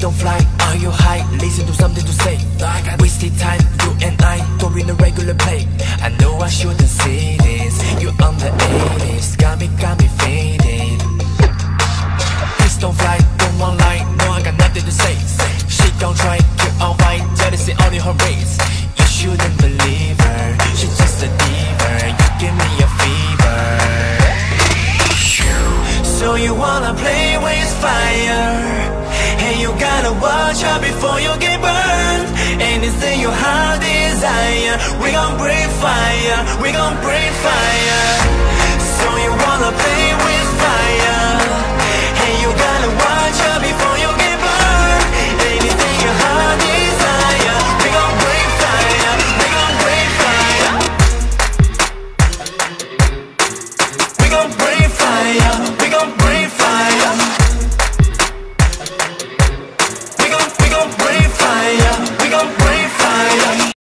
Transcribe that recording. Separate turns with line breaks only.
don't fly, are you high? Listen to something to say. I got wasted time, you and I don't in a regular play. I know I shouldn't say this. You on the 80s, got me faded. Please don't fly, don't want lie. No, I got nothing to say. She don't try, keep on fight. Jealousy only her race. You shouldn't believe her. She's just a diva. You give me a fever. So you wanna play with fire? Hey, you gotta watch out before you get burned. Anything your heart desire, we gon' breathe fire, we gon' breathe fire. So you wanna play with fire? Hey, you gotta watch out before you get burned. Anything your heart desire, we gon' breathe fire, we gon' breathe fire. We gon' breathe fire, we gon' breathe fire. We gon' breathe fire, we gon' breathe fire.